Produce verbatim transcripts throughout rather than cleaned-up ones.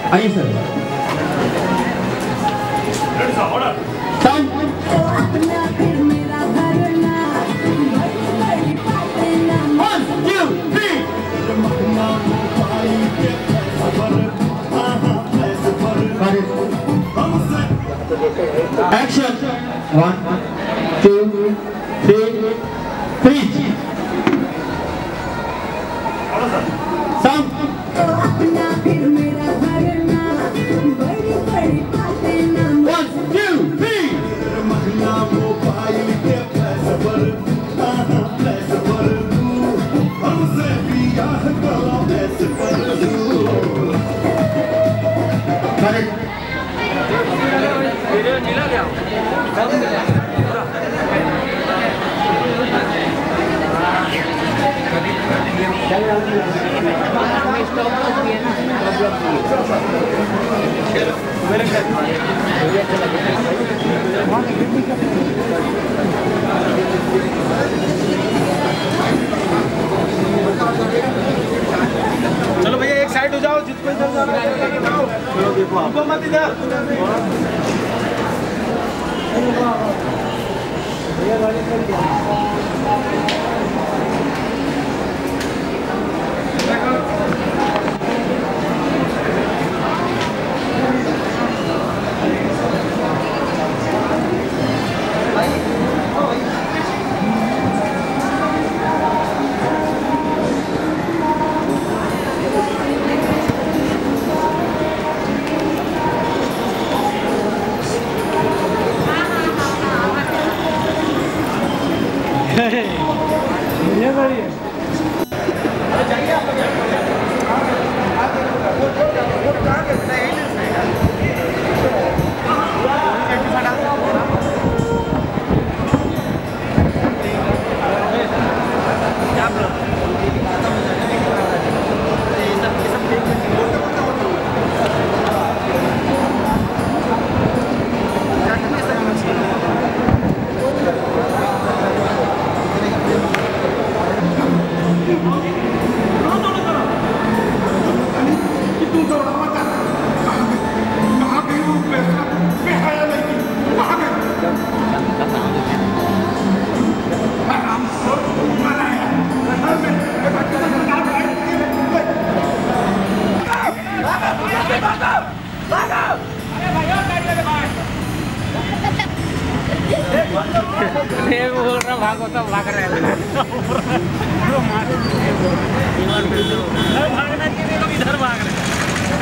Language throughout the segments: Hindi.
आइए sir. Action. One, two, three, three. Sound. One, two, three. Correct. चलो भैया एक साइड हो जाओ, जिसको इधर जाना है जाओ, उनको मत इधर। भैया गाड़ी चल गया। ये बढ़िया। जाइए आप बोल रहा भागो तो भाग रहे हैं। भागना चाहिए तो इधर भाग रहे हैं।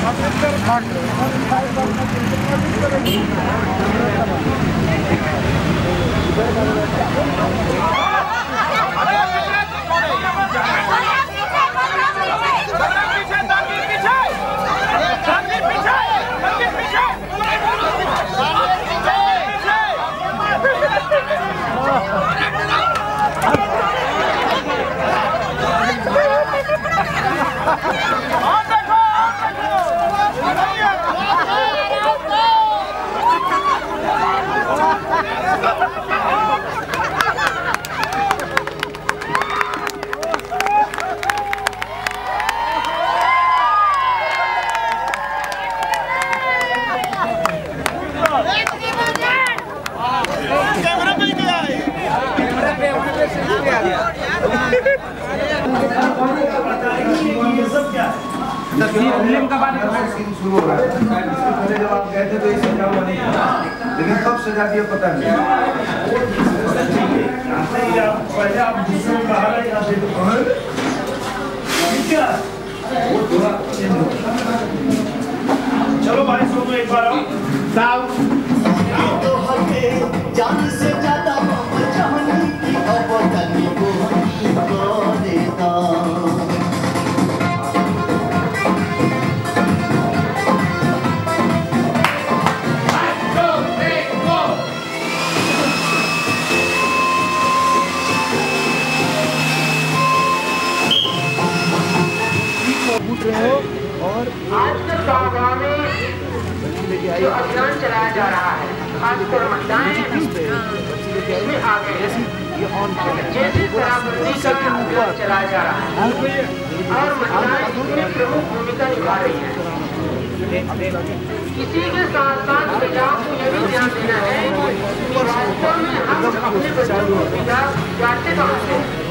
फिल्म का बाद सीन शुरू हो रहा है। पहले जब आप गए थे तो ये सजा हुआ नहीं था, लेकिन कब सजा दिया पता नहीं। पहले आप दूसरे में बाहर आए यहाँ से वो थोड़ा चलो भाई सुनो एक बार आओ साहब। तो हमें जान से ज्यादा चाहने की अब तनी को देता हो। और आज के गाँव में जो अभियान चलाया जा रहा है, खासकर महिलाएं इसमें आगे जैसे शराबबंदी का अभियान चलाया जा रहा है और महिलाएं इसमें प्रमुख भूमिका निभा रही हैं। इसी के साथ साथ महिलाओं को यह भी ध्यान देना है कि वास्तव में हम अपने बच्चों को विकास जाते कहाँ से